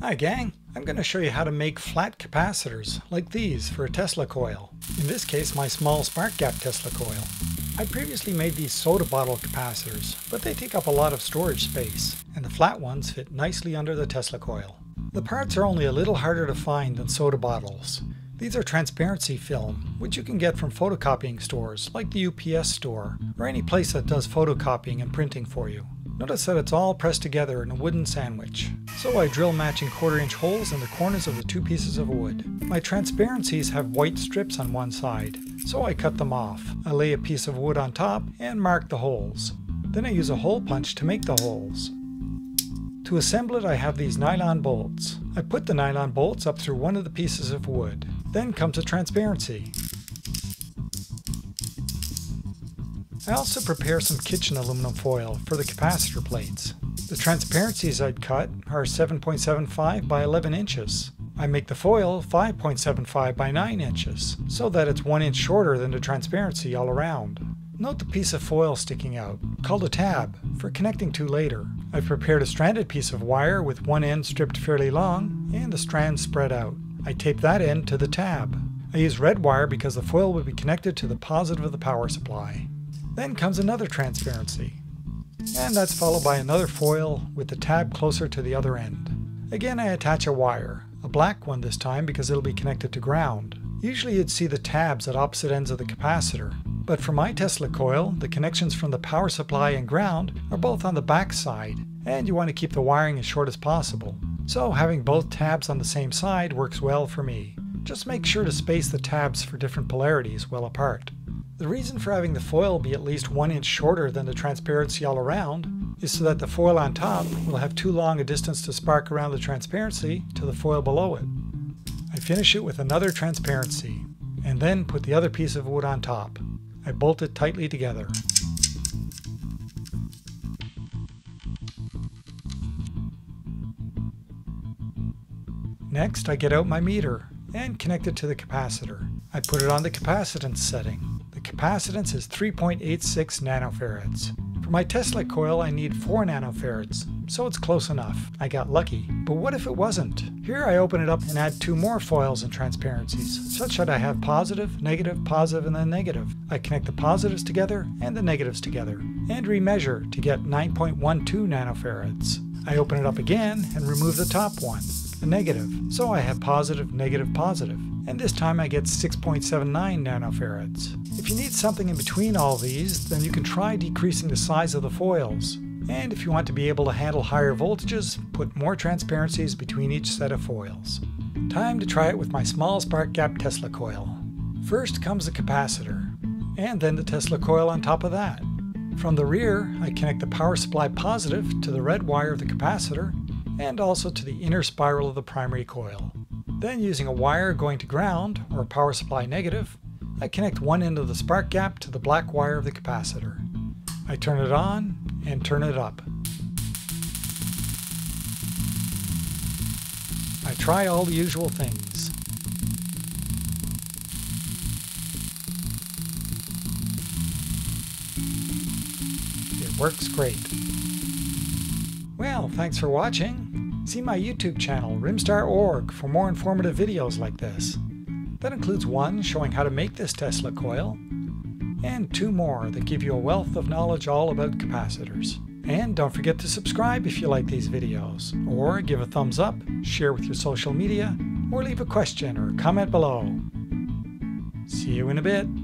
Hi gang, I'm going to show you how to make flat capacitors like these for a Tesla coil. In this case my small spark gap Tesla coil. I previously made these soda bottle capacitors, but they take up a lot of storage space, and the flat ones fit nicely under the Tesla coil. The parts are only a little harder to find than soda bottles. These are transparency film, which you can get from photocopying stores like the UPS store, or any place that does photocopying and printing for you. Notice that it's all pressed together in a wooden sandwich. So I drill matching 1/4-inch holes in the corners of the two pieces of wood. My transparencies have white strips on one side, so I cut them off. I lay a piece of wood on top and mark the holes. Then I use a hole punch to make the holes. To assemble it I have these nylon bolts. I put the nylon bolts up through one of the pieces of wood. Then comes a transparency. I also prepare some kitchen aluminum foil for the capacitor plates. The transparencies I'd cut are 7.75 by 11 inches. I make the foil 5.75 by 9 inches, so that it's 1 inch shorter than the transparency all around. Note the piece of foil sticking out, called a tab, for connecting to later. I've prepared a stranded piece of wire with one end stripped fairly long and the strands spread out. I tape that end to the tab. I use red wire because the foil will be connected to the positive of the power supply. Then comes another transparency. And that's followed by another foil with the tab closer to the other end. Again I attach a wire, a black one this time because it'll be connected to ground. Usually you'd see the tabs at opposite ends of the capacitor, but for my Tesla coil, the connections from the power supply and ground are both on the back side, and you want to keep the wiring as short as possible. So having both tabs on the same side works well for me. Just make sure to space the tabs for different polarities well apart. The reason for having the foil be at least 1 inch shorter than the transparency all around is so that the foil on top will have too long a distance to spark around the transparency to the foil below it. I finish it with another transparency, and then put the other piece of wood on top. I bolt it tightly together. Next I get out my meter and connect it to the capacitor. I put it on the capacitance setting. The capacitance is 3.86 nanofarads. For my Tesla coil I need 4 nanofarads, so it's close enough. I got lucky. But what if it wasn't? Here I open it up and add 2 more foils and transparencies, such that I have positive, and then negative. I connect the positives together and the negatives together, and remeasure to get 9.12 nanofarads. I open it up again and remove the top one, the negative, so I have positive, and this time I get 6.79 nanofarads. If you need something in between all these, then you can try decreasing the size of the foils. And if you want to be able to handle higher voltages, put more transparencies between each set of foils. Time to try it with my small spark gap Tesla coil. First comes the capacitor, and then the Tesla coil on top of that. From the rear, I connect the power supply positive to the red wire of the capacitor, and also to the inner spiral of the primary coil. Then using a wire going to ground, or power supply negative, I connect one end of the spark gap to the black wire of the capacitor. I turn it on and turn it up. I try all the usual things. It works great. Well, thanks for watching. See my YouTube channel, rimstar.org, for more informative videos like this. That includes one showing how to make this Tesla coil, and 2 more that give you a wealth of knowledge all about capacitors. And don't forget to subscribe if you like these videos, or give a thumbs up, share with your social media, or leave a question or comment below. See you in a bit.